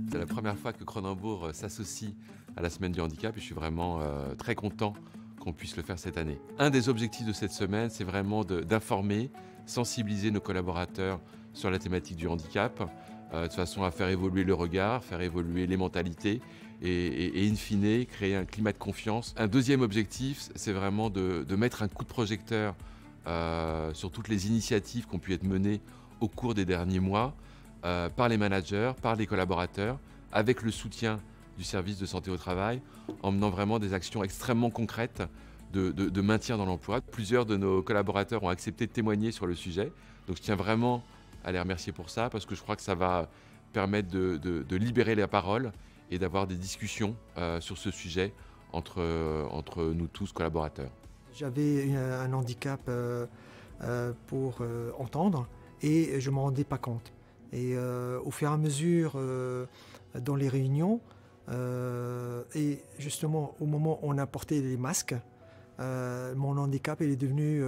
C'est la première fois que Cronenbourg s'associe à la Semaine du handicap et je suis vraiment très content qu'on puisse le faire cette année. Un des objectifs de cette semaine, c'est vraiment d'informer, sensibiliser nos collaborateurs sur la thématique du handicap, de façon à faire évoluer le regard, faire évoluer les mentalités et in fine, créer un climat de confiance. Un deuxième objectif, c'est vraiment de mettre un coup de projecteur sur toutes les initiatives qui ont pu être menées au cours des derniers mois par les managers, par les collaborateurs, avec le soutien du service de santé au travail, en menant vraiment des actions extrêmement concrètes de maintien dans l'emploi. Plusieurs de nos collaborateurs ont accepté de témoigner sur le sujet, donc je tiens vraiment à les remercier pour ça, parce que je crois que ça va permettre de libérer la parole et d'avoir des discussions sur ce sujet entre nous tous collaborateurs. J'avais un handicap pour entendre et je ne m'en rendais pas compte. Et au fur et à mesure, dans les réunions, et justement au moment où on a porté les masques, mon handicap il est devenu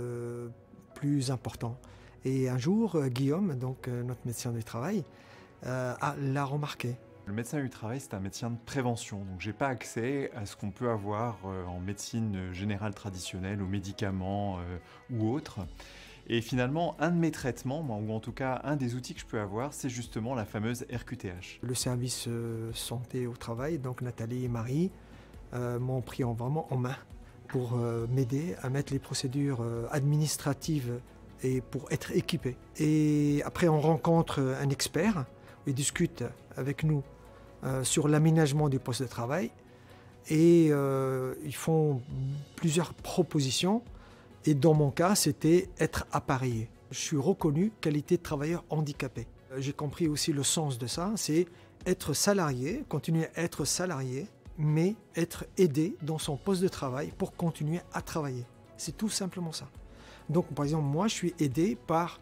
plus important. Et un jour, Guillaume, donc notre médecin du travail, l'a remarqué. Le médecin du travail, c'est un médecin de prévention, donc j'ai pas accès à ce qu'on peut avoir en médecine générale traditionnelle, aux médicaments ou autres. Et finalement, un de mes traitements, ou en tout cas un des outils que je peux avoir, c'est justement la fameuse RQTH. Le service santé au travail, donc Nathalie et Marie, m'ont pris vraiment en main pour m'aider à mettre les procédures administratives et pour être équipé. Et après, on rencontre un expert, il discute avec nous sur l'aménagement du poste de travail et ils font plusieurs propositions. Et dans mon cas, c'était être appareillé. Je suis reconnu qualité de travailleur handicapé. J'ai compris aussi le sens de ça, c'est être salarié, continuer à être salarié, mais être aidé dans son poste de travail pour continuer à travailler. C'est tout simplement ça. Donc par exemple, moi je suis aidé par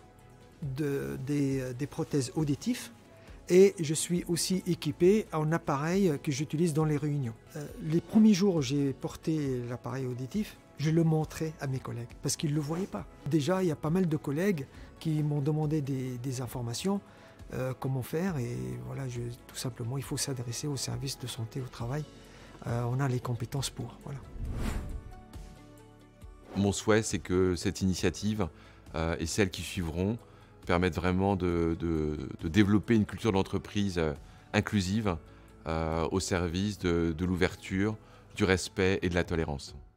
des prothèses auditives et je suis aussi équipé en appareil que j'utilise dans les réunions. Les premiers jours où j'ai porté l'appareil auditif, je le montrais à mes collègues parce qu'ils ne le voyaient pas. Déjà, il y a pas mal de collègues qui m'ont demandé des informations, comment faire. Et voilà, tout simplement, il faut s'adresser au service de santé au travail. On a les compétences pour. Voilà. Mon souhait, c'est que cette initiative et celles qui suivront permettent vraiment de développer une culture d'entreprise inclusive au service de l'ouverture, du respect et de la tolérance.